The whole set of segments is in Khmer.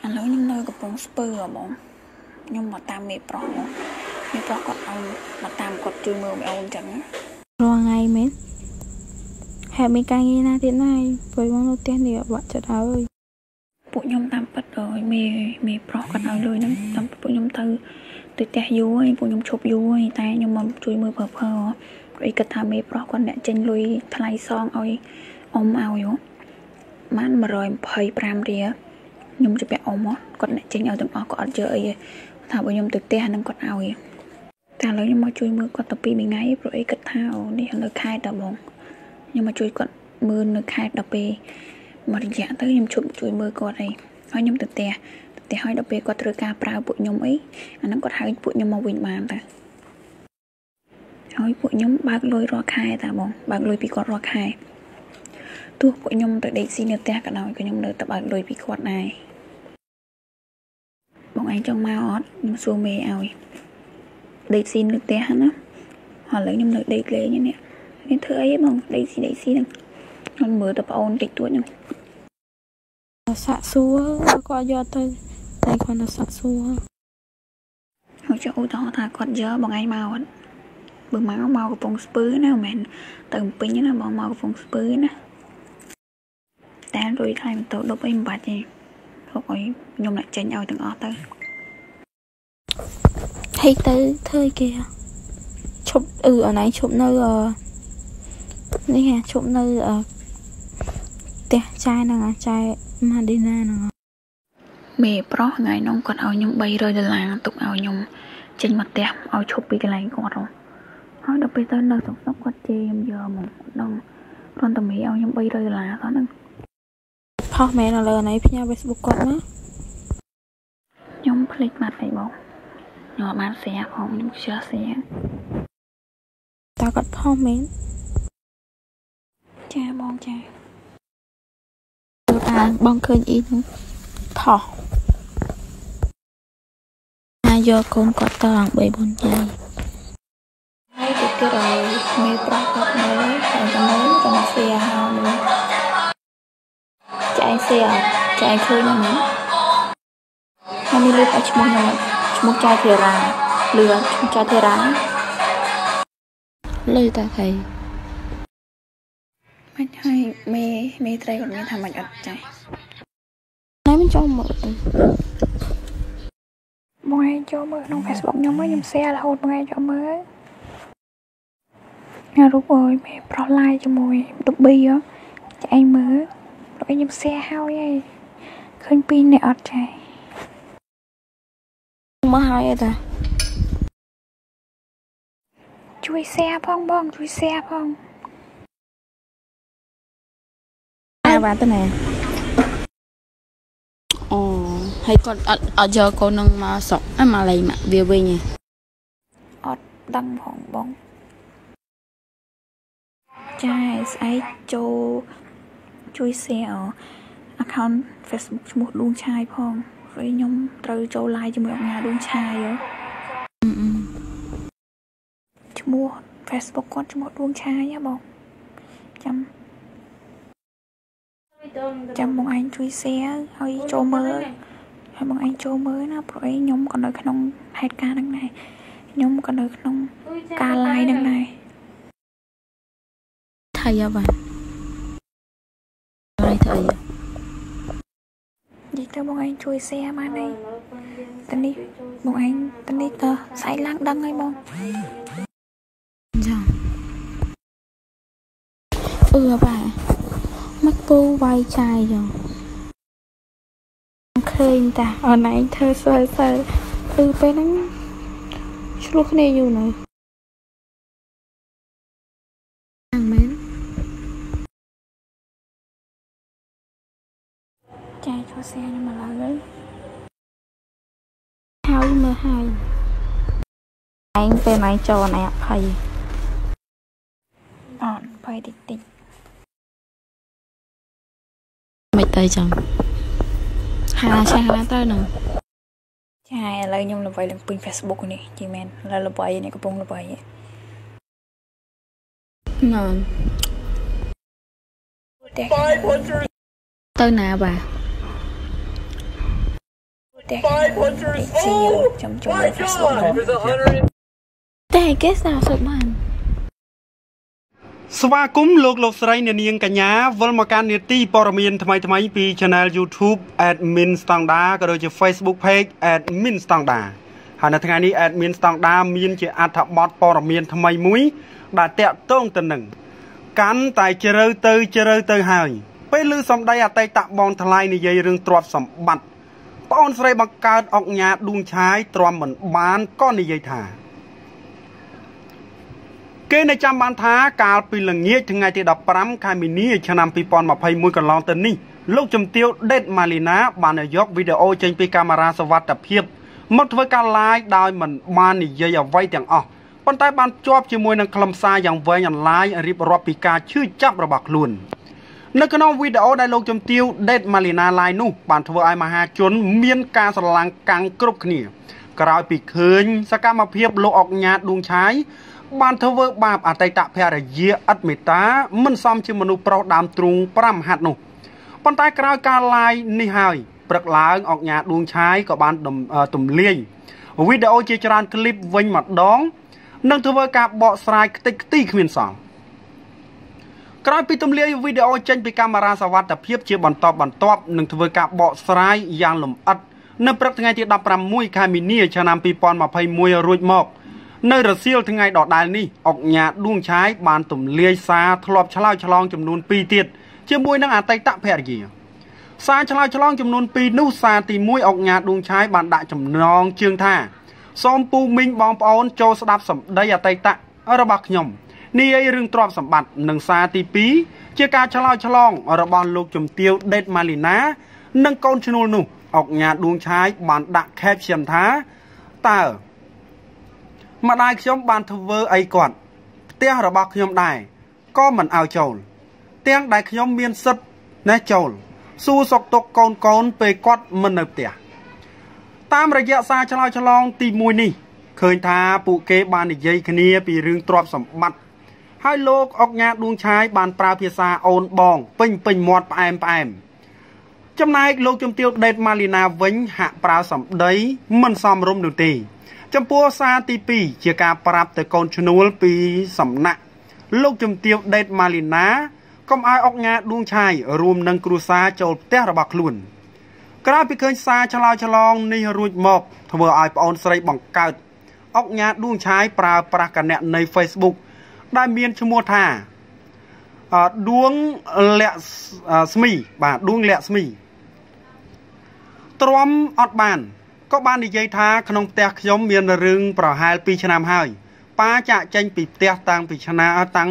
แล้วยังเนยกับปงสเปอร์บองยังมาตามเมปรอกเมปรอกก็เอามาตามกดจุยมือเอาจังรอไงเม้นแฮมีการงี้นะที่ไหนไปมองเราเตี้ยเดียวว่าจะเอาเลยปุยมตามปัดเลยเมปรอกกันเอาเลยนั่นตามปุยมตือแต่ยุ้ยปุยมชบยุ้ยแต่ยังมาจุยมือเพออีกกระทำเมปรอกกันเนี่ยเจนลุยทลายซองเอาอมเอาอยู่มันมารอยเพยปรามเดียยมจะไปเอาหมดกดเนี่ยเจนเอาถึงออกก็เจอเลยถามปุยมตือแต่นั่งกดเอาอยู่แต่แล้วยังมาจุยมือกดตะปีมีไงปุยกระทำนี่เลยคายตะบงยังมาจุยกดมือเลยคายตะปีมาถึงอย่างtới nhom chụp chui mưa cọt này hỏi nhom từ tè hỏi đặc biệt cọt từ ca prao bụi nhom ấy anh nó cọt hỏi bụi nhom màu vinh bàn ta hỏi bụi nhom bạc lôi rọ khai ta bong bạc lôi bị cọt rọ khai tu bụi nhom từ đây xin được tè cả nói cái nhom được tập bạc lôi bị cọt này bong anh trong mau ót nhom xua mê ao đây xin được tè hắn á họ lấy nhom được đây lệ như nè nên thưa ấy bong đây xinมันมือตะปอนติดตัวยังสะซัวก็ยอดเลยแต่คนสะซัวเขาจะอุตส่าห์ถ่ายกอดเยอะบางไงมาวันเบิ่งมากับฟงสปื้อนะแม่เติมปิ้งนะบอกมากับฟงสปื้อนะแต่โดยไทยมันโตดบอิมบัดยังเขาไอ้ยมlạiเจนเอาถึงออเตอร์ให้เตอเธอkia chụp ở này chụp nơiนี่ไงchụp nơi tè chai nè chai Madina nè mẹ pro ngày nông còn ao nhung bay rơi là tục ao nhung trên mặt đẹp ao chụp bị cái này còn rồi hỏi đặc biệt tới nơi tục tóc quạt chê em giờ một đông con tầm mẹ ao nhung bay rơi là đó nè พ่อแม่เราเลยไหนพี่ยา Facebook ก่อนมั้ย nhung click mặt phải bông nhỏ mặt xeของnhungเชื่อเสียตากอดพ่อแม่ cha mong cha bong khơi ít thỏ hai giờ con có tàng bảy bốn giây hai cái rồi mê pro cọt mới còn xe hao nữa chạy khơi nữa nữa hai mươi lít ở chmuk chai thề ra lừa chai thề ra lời ta thầy ไม่ใช่เมย์ไตรคนนี้ทำมันอัดใจน้ำมันcho mở mọi người cho mở trong Facebook nhóm mới nhầm xe là hột mọi người cho mở nha đúng rồi mẹ pro like cho mọi đục bi á cho anh mở rồi nhầm xe hao vậy khơi pin này ọt chạy mở hai vậy ta chui xe phong chui xe phong bán tên này hay con ở giờ con nâng mà sọc mà lấy mà về nhỉ ọt đăng hỏng bóng trai ấy chui xe ở account Facebook một luôn trai phong với nhóm từ châu like cho một nhà luôn trai rồi mua Facebook con cho một luôn trai nhá bông chăm một anh chui xe hơi trâu mơ hay một anh trâu mơ nó rồi nhóm còn ở trong hai ca đằng này nhóm còn ở trong ca lai đằng này thầy à bạn thầy gì cho một anh chui xe mà này tên đi một anh tên đi tờ xảy lăng đăng hay không bà mắc bu vai chai rồi khơi ta ở này thơ sơ bé nắng lúc nàyอยู่này ăn mến chai cho xe nhưng mà lấy hao mơ hai anh bên này cho này thầy phải tịt mày tay chẳng hà tới nè chai lời nhung là vậy là pin Facebook này chị men là vậy này có bông là vậy ngon tới nào bà តែចាំចូល Facebook តែគេស្ដាប់សុខបានស្វាគមន៍លោកស្រីនាងកញ្ញាវិលមកកាន់នីតិព័ត៌មានថ្មីពី Channel YouTube Admin Standard ក៏ដូចជា Facebook Page Admin Standard ហើយនៅថ្ងៃនេះ Admin Standard មានជាអត្ថបទព័ត៌មានថ្មីមួយដែលតាក់ទងទៅនឹងកាន់តែជ្រៅទៅហើយពេលឮសម្ដីអតីតបងថ្លៃនិយាយរឿងទ្រព្យសម្បត្តិប្អូនស្រីបង្កើតអុកញ៉ាឌួងឆាយទ្រាំមិនបានក៏និយាយថាគេនៅចាំបានថាកាលពីល្ងាចថ្ងៃទី15ខែមីនាឆ្នាំ2021កន្លងទៅនេះលោកជំទាវដេតម៉ាលីណាបានយកវីដេអូចេញពីកាមេរ៉ាសុវត្ថិភាពមកធ្វើការ live ដោយមិនបាននិយាយអ្វីទាំងអស់ប៉ុន្តែបានជាប់ជាមួយនឹងខ្លឹមសារយ៉ាងវែងអន្លាយរៀបរាប់ពីការឈឺចាប់របស់ខ្លួននៅក្នុងវីដេអូដែលលោកជំទាវដេតម៉ាលីណា live នោះបានធ្វើឲ្យមហាជនមានការស្រឡាំងកាំងគ្រប់គ្នាក្រោយពីឃើញសកម្មភាពលោកអុកញ៉ាឌួងឆាយបានធ្វើបាបអតីតភរិយាឥតមេត្តាមិនសមជាមនុស្សប្រុសដើមទ្រូង5ហត្ថនោះប៉ុន្តែក្រោយការ live នេះហើយព្រឹកឡើងអុកញ៉ាឌួងឆាយក៏បានទម្លាយវីដេអូជាច្រើនคลิปវិញម្ដងនិងធ្វើការបកស្រាយខ្ទេចខ្ទីគ្មានសល់ក្រោយពីទម្លាយវីដេអូចេញពីកាមេរ៉ាសុវត្ថិភាពជាបន្តបន្ទាប់នឹងធ្វើការបកស្រាយយ៉ាងលម្អិតនៅព្រឹកថ្ងៃទី16ខែមីនាឆ្នាំ2021រួចមកនៅរសៀលថ្ងៃដដែលនេះអុកញ៉ាឌួងឆាយបានទម្លាយសារធ្លាប់ឆ្លើយឆ្លងចំនួន2ទៀតជាមួយនឹងអតីតភរិយាសារឆ្លើយឆ្លងចំនួន2នោះសារទី1អុកញ៉ាឌួងឆាយបានដាក់ចំណងជើងថាសូមពូមីងបងប្អូនចូលស្ដាប់សម្ដីអតីតរបស់ខ្ញុំនិយាយរឿងទ្រព្យសម្បត្តិនិងសារទី2ជាការឆ្លើយឆ្លងរបស់លោកជំទាវដេតម៉ាលីណានិងកូនឈ្នួលនោះអុកញ៉ាឌួងឆាយបានដាក់ caption ថាតើម្ដាយខ្ញុំបានធ្វើអីគាត់ផ្ទះរបស់ខ្ញុំដែរក៏មិនឲ្យចូលទាំងដែលខ្ញុំមានសិទ្ធិណេះចូលសួរសុខទុក្ខកូនពេលគាត់មិននៅផ្ទះតាមរយៈសារឆ្លើយឆ្លងទី1នេះឃើញថាពួកគេបាននិយាយគ្នាពីរឿងទ្រព្យសម្បត្តិហើយលោកអុកញ៉ាឌួងឆាយបានប្រើភាសាអូនបងពេញមាត់ផ្អែមចំណែកលោកជំទាវដេតម៉ាលីណាវិញហាក់ប្រើសម្ដីមិនសមរម្យនោះទេចំពោះសារទី2ជាការប្រាប់ទៅកូនឈ្នួលពីសំណាក់លោកជំទាវដេតម៉ាលីណាកុំឲ្យអុកញ៉ាឌួងឆាយរួមនឹងគ្រួសារចូលផ្ទះរបស់ខ្លួនក្រោយពីឃើញសារឆ្លើយឆ្លងនេះរួចមកធ្វើឲ្យប្អូនស្រីបង្កើតអុកញ៉ាឌួងឆាយប្រើប្រាស់គណនី Facebook ដែលមានឈ្មោះថាដួងលាក់ស្មីបាទដួងលាក់ស្មីទ្រាំអត់បានក៏បាននិយាយថាក្នុងផ្ទះខ្ញុំមានរឿងប្រហែល2ឆ្នាំហើយប៉ាចាក់ចេញពីផ្ទះតាំងពីខែ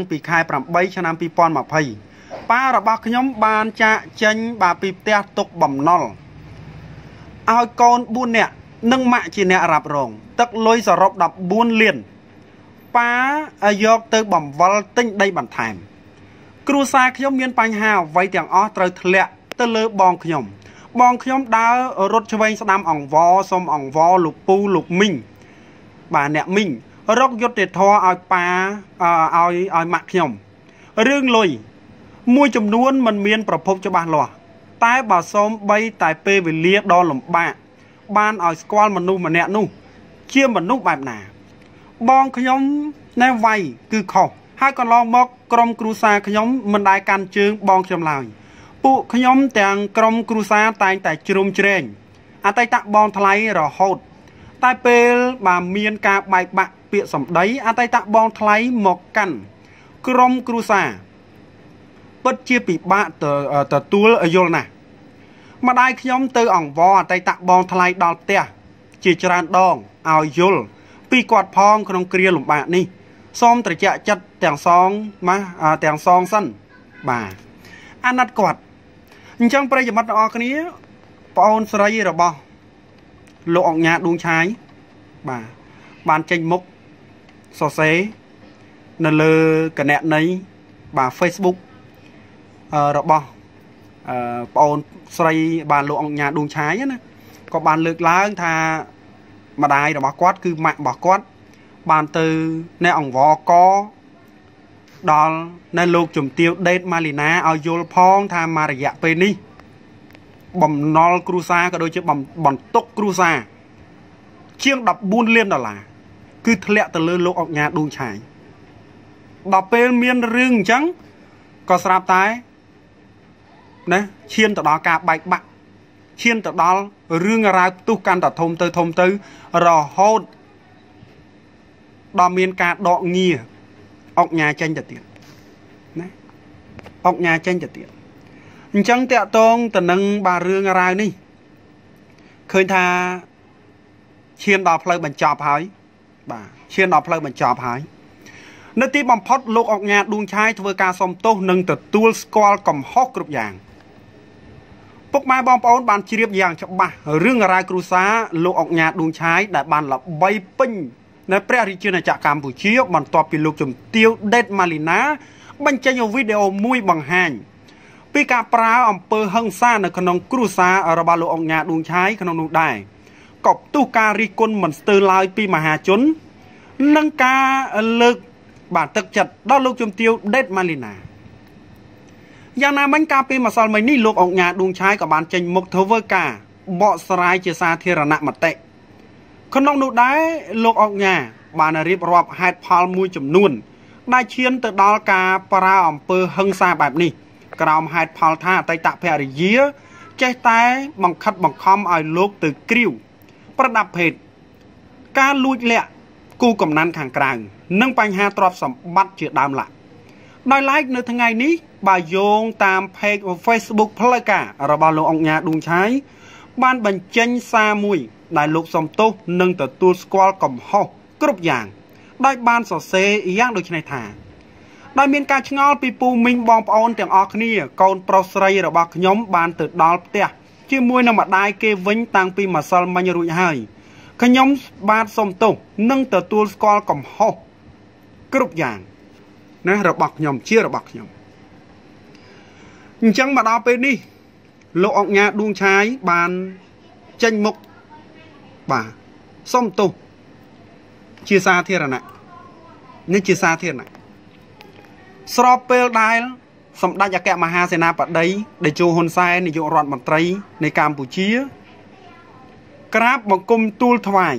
8ឆ្នាំ2020ប៉ារបស់ខ្ញុំបានចាក់ចេញពីផ្ទះទុកបំណុលឲ្យកូន4នាក់និងម៉ាក់ជាអ្នករ៉ាប់រងទឹកលុយសរុប14លានប៉ាយកទៅបង្វិលទិញដីបន្ថែមគ្រួសារខ្ញុំមានបញ្ហាអ្វីទាំងអស់ត្រូវធ្លាក់ទៅលើបងខ្ញុំដើររត់ឆ្វេងស្ដាំអង្វរសុំអង្វរលោកពូលោកមីងបាទអ្នកមីងរកយុត្តិធម៌ឲ្យប៉ាឲ្យម៉ាក់ខ្ញុំរឿងលុយមួយចំនួនមិនមានប្រភពច្បាស់លាស់តែបើសូមបីតែពេលវេលាដ៏លំបាកបានឲ្យស្គាល់មនុស្សម្នាក់នោះជាមនុស្សបែបណាបងខ្ញុំណែវាយគឺខុសហើយកន្លងមកក្រុមគ្រួសារខ្ញុំមិនដែលកាន់ជើងបងខ្ញុំឡើយពួកខ្ញុំទាំងក្រុមគ្រួសារតែងតែជ្រុំជ្រែងអតីតបងថ្លៃរហូតតែពេលបានមានការបែកបាក់ពាក្យសម្ដីអតីតបងថ្លៃមកកាន់ក្រុមគ្រួសារពិតជាពិបាកទទួលយល់ណាស់ម្ដាយខ្ញុំទៅអង្វរអតីតបងថ្លៃដល់ផ្ទះជាច្រើនដងឲ្យយល់ពីគាត់ផងក្នុងគ្រាលំបាកនេះសូមត្រជាក់ចិត្តទាំងសងសិនបាទអាណិតគាត់អញ្ចឹងប្រិយមិត្តទាំងអស់គ្នាប្អូនស្រីរបស់លោកអុកញ៉ាឌួងឆាយបាទបានចេញមុខសរសេរនៅលើគណនីបាទ Facebook របស់ប្អូនស្រីបានលោកអុកញ៉ាឌួងឆាយណាក៏បានលើកឡើងថាម្ដាយរបស់គាត់គឺម៉ាក់របស់គាត់បានទៅនៅអង្វរកដល់នៅលោកជំទាវដេតម៉ាលីណាឲ្យយល់ផងថាមករយៈពេលនេះបំណុលគ្រួសារក៏ដូចជាបន្ទុកគ្រួសារជាង14 លានដុល្លារគឺធ្លាក់ទៅលើលោកអុកញ៉ាឌួងឆាយដល់ពេលមានរឿងអញ្ចឹងក៏ស្រាប់តែណាឈានទៅដល់ការបែកបាក់ឈានទៅដល់រឿងរ៉ាវផ្ទុះកាន់តែធំទៅរហូតដល់មានការដកងារអុកញ៉ាចេញទៅទៀតណាអុកញ៉ាចេញទៅទៀតអញ្ចឹងតាក់ទងទៅនឹងបាទរឿងរ៉ាវនេះឃើញថាឈានដល់ផ្លូវបញ្ចប់ហើយបាទឈានដល់ផ្លូវបញ្ចប់ហើយនៅទីបំផុតលោកអុកញ៉ាឌួងឆាយធ្វើការសុំទោសនិងទទួលស្គាល់កំហុសគ្រប់យ៉ាងពុកម៉ែបងប្អូនបានជ្រាបយ៉ាងច្បាស់រឿងរ៉ាវគ្រួសារលោកអុកញ៉ាឌួងឆាយដែលបានល្បីពេញនៅព្រះរាជាណាចក្រកម្ពុជាបន្ទាប់ពីលោកជំទាវដេតម៉ាលីណាបញ្ចេញវីដេអូមួយបង្ហាញពីការប្រើអំពើហិង្សានៅក្នុងគ្រួសាររបស់លោកអុកញ៉ាឌួងឆាយក្នុងនោះដែរក៏ផ្ទុះការរិះគន់មិនស្ទើរឡើយពីមហាជននិងការលើកបាទទឹកចិត្តដល់លោកជំទាវដេតម៉ាលីណាយ៉ាងណាមិញកាលពីម្សិលមិញនេះលោកអុកញ៉ាឌួងឆាយក៏បានចេញមុខធ្វើការបកស្រាយជាសាធារណមតិក្នុងនោះដែរលោកអុកញ៉ាបានរៀបរាប់ហេតុផលមួយចំនួនដែលឈានទៅដល់ការប្រើអំពើហិង្សាបែបនេះក្រោមហេតុផលថាអតីតភរិយាចេះតែបង្ខិតបង្ខំឲ្យលោកទៅគ្រាវប្រដាប់ភេទការលួចលាក់គូកំណានខាងក្រៅនិងបញ្ហាទ្រព្យសម្បត្តិជាដើមឡើយដោយឡែកនៅថ្ងៃនេះបើយោងតាម page Facebook ផ្លូវការរបស់លោកអុកញ៉ាឌួងឆាយបានបញ្ចេញសារមួយដែលលោកសំទោសនិងទទួលស្គាល់កំហុសគ្រប់យ៉ាងដោយបានសរសេរយ៉ាងដូចនេះថាដោយមានការឆ្ងល់ពីពូមីងបងប្អូនទាំងអស់គ្នាកូនប្រុសស្រីរបស់ខ្ញុំបានទៅដល់ផ្ទះជាមួយនឹងម្ដាយគេវិញតាំងពីម្សិលមិញរួចហើយខ្ញុំបាទសូមទោសនិងទទួលស្គាល់កំហុសគ្រប់យ៉ាងណារបស់ខ្ញុំជារបស់ខ្ញុំអញ្ចឹងមកដល់ពេលនេះលោកអុកញ៉ាឌួងឆាយបានចេញមុខបាទសូមទោសជាសាធារណៈនេះជាសាធារណៈស្របពេលដែលសម្ដេចអគ្គមហាសេនាបតីតេជោហ៊ុនសែននាយករដ្ឋមន្ត្រីនៃកម្ពុជាក្រាបបង្គំទូលថ្វាយ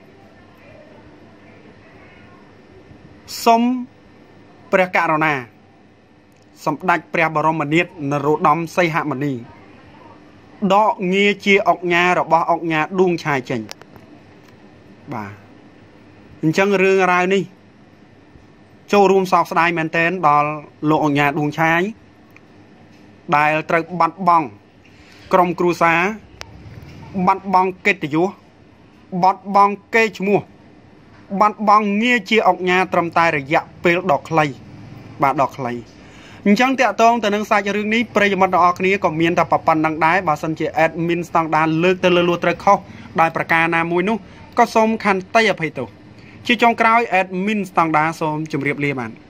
សូមព្រះករុណាសម្ដេចព្រះបរមនាថនរោត្តមសីហមុនីដកងារជាអុកញ៉ារបស់អុកញ៉ាឌួងឆាយចេញបាទអញ្ចឹងរឿងរ៉ាវនេះចូលរួមសោកស្ដាយមែនទែនដល់លោកអុកញ៉ាឌួងឆាយដែលត្រូវបាត់បង់ក្រុមគ្រួសារបាត់បង់កិត្តិយសបាត់បង់កេរ្តិ៍ឈ្មោះបាត់បង់ងារជាអុកញ៉ាត្រឹមតែរយៈពេលដ៏ខ្លីបាទដ៏ខ្លីអញ្ចឹងតាក់ទងទៅនឹងសាច់រឿងនេះប្រិយមិត្តទាំងអស់គ្នាក៏មានតែប៉ុណ្្នឹងដែរបើសិនជា admin ស្តង់ដារលើកទៅលើលួត្រូវខុសដោយប្រការណាមួយនោះក៏សូមខន្តីអភ័យទោសជាចុងក្រោយ admin ស្តង់ដារសូមជម្រាបលាបាន